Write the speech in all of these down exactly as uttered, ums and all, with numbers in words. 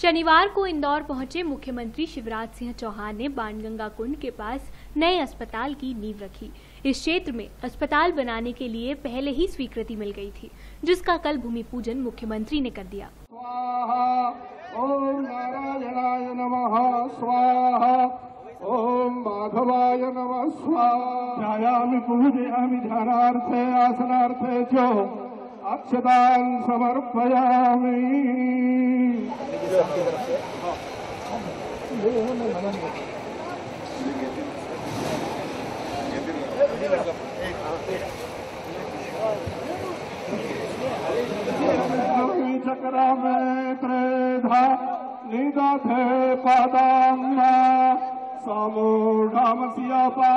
शनिवार को इंदौर पहुंचे मुख्यमंत्री शिवराज सिंह चौहान ने बाणगंगा कुंड के पास नए अस्पताल की नींव रखी। इस क्षेत्र में अस्पताल बनाने के लिए पहले ही स्वीकृति मिल गई थी, जिसका कल भूमि पूजन मुख्यमंत्री ने कर दिया। स्वाहा ओम नारायणाय नमः स्वाहा ओम माधवाय नमः स्वाहा। ध्यायामि पूजयामि ध्यानार्थे आसनार्थे च अक्षतान् समर्पयामि। चक्रा में त्रेधा निदधे पादाम्ना समूढ़ामस्यापा।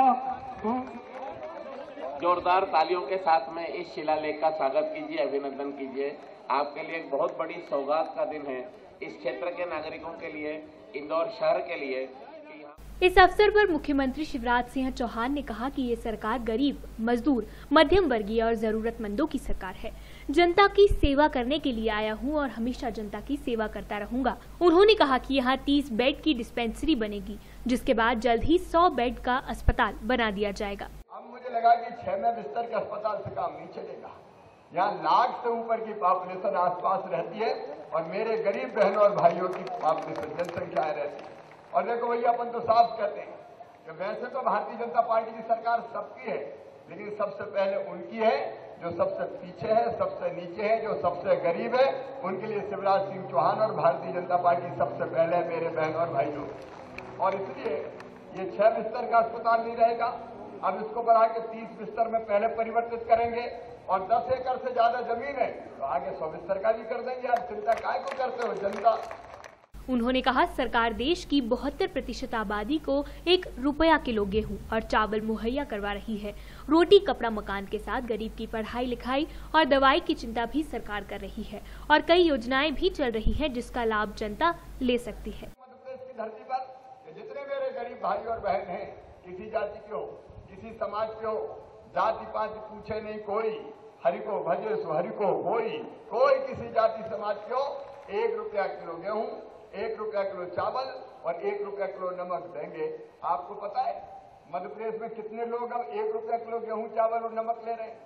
जोरदार तालियों के साथ में इस शिलालेख का स्वागत कीजिए, अभिनंदन कीजिए। आपके लिए एक बहुत बड़ी सौगात का दिन है, इस क्षेत्र के नागरिकों के लिए, इंदौर शहर के लिए। इस अवसर पर मुख्यमंत्री शिवराज सिंह चौहान ने कहा कि ये सरकार गरीब, मजदूर, मध्यम वर्गीय और जरूरतमंदों की सरकार है। जनता की सेवा करने के लिए आया हूं और हमेशा जनता की सेवा करता रहूंगा। उन्होंने कहा कि यहाँ तीस बेड की डिस्पेंसरी बनेगी, जिसके बाद जल्द ही सौ बेड का अस्पताल बना दिया जाएगा। अब मुझे लगा कि छह में बिस्तर के अस्पताल से काम नहीं चलेगा। यहाँ लाख से ऊपर की पॉपुलेशन आसपास रहती है और मेरे गरीब बहनों और भाइयों की पॉपुलेशन जनसंख्याएं रहती है। और देखो भैया, अपन तो साफ कहते हैं कि वैसे तो भारतीय जनता पार्टी की सरकार सबकी है, लेकिन सबसे पहले उनकी है जो सबसे पीछे है, सबसे नीचे है, जो सबसे गरीब है। उनके लिए शिवराज सिंह चौहान और भारतीय जनता पार्टी सबसे पहले है मेरे बहन और भाइयों। और इसलिए ये छह बिस्तर का अस्पताल नहीं रहेगा, अब इसको बढ़ा के तीस बिस्तर में पहले परिवर्तित करेंगे। और दस एकड़ से ज्यादा जमीन है तो आगे सौ बिस्तर का भी कर देंगे। यार चिंता काय को करते हो जनता। उन्होंने कहा, सरकार देश की बहत्तर प्रतिशत आबादी को एक रुपया किलो गेहूं और चावल मुहैया करवा रही है। रोटी, कपड़ा, मकान के साथ गरीब की पढ़ाई लिखाई और दवाई की चिंता भी सरकार कर रही है और कई योजनाएं भी चल रही हैं, जिसका लाभ जनता ले सकती है। मध्य प्रदेश की धरती पर जितने मेरे गरीब भाई और बहन हैं, किसी जाति के हो, किसी समाज के हो, जाति पाति पूछे नहीं कोई, हरि को भजे सो हरि को कोई, कोई किसी जाति समाज के हो, एक रुपया किलो गेहूं, एक रुपया किलो चावल और एक रुपया किलो नमक देंगे। आपको पता है मध्य प्रदेश में कितने लोग अब एक रुपया किलो गेहूं, चावल और नमक ले रहे हैं?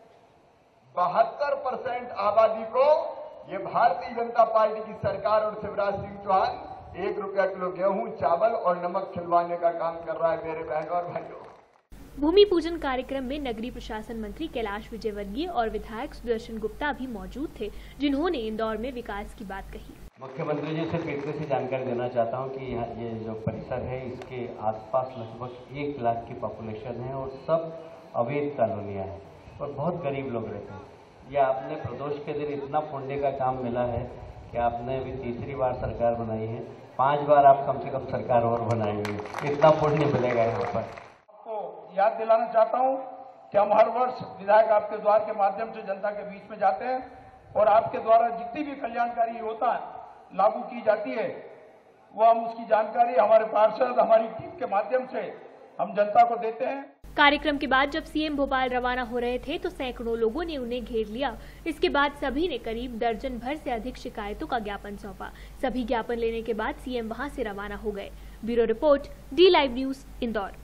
बहत्तर परसेंट आबादी को ये भारतीय जनता पार्टी की सरकार और शिवराज सिंह चौहान एक रुपया किलो गेहूं, चावल और नमक खिलवाने का काम कर रहा है मेरे बहन और भाइयों। भूमि पूजन कार्यक्रम में नगरीय प्रशासन मंत्री कैलाश विजयवर्गीय और विधायक सुदर्शन गुप्ता भी मौजूद थे, जिन्होंने इंदौर में विकास की बात कही। मुख्यमंत्री जी से फिर से जानकारी देना चाहता हूं कि यहाँ ये जो परिसर है, इसके आसपास लगभग एक लाख की पॉपुलेशन है और सब अवैध कॉलोनियाँ हैं और बहुत गरीब लोग रहते हैं। ये आपने प्रदोष के दिन इतना पुण्य का काम मिला है कि आपने अभी तीसरी बार सरकार बनाई है, पांच बार आप कम से कम सरकार और बनाएंगे, इतना पुण्य मिलेगा यहाँ पर। आपको याद दिलाना चाहता हूँ कि हम हर वर्ष विधायक आपके द्वार के माध्यम से जनता के बीच में जाते हैं और आपके द्वारा जितनी भी कल्याणकारी होता है लागू की जाती है, वो हम उसकी जानकारी हमारे पार्षद, हमारी टीम के माध्यम से हम जनता को देते हैं। कार्यक्रम के बाद जब सीएम भोपाल रवाना हो रहे थे तो सैकड़ों लोगों ने उन्हें घेर लिया। इसके बाद सभी ने करीब दर्जन भर से अधिक शिकायतों का ज्ञापन सौंपा। सभी ज्ञापन लेने के बाद सीएम वहां से रवाना हो गए। Bureau report, D live news, Indore.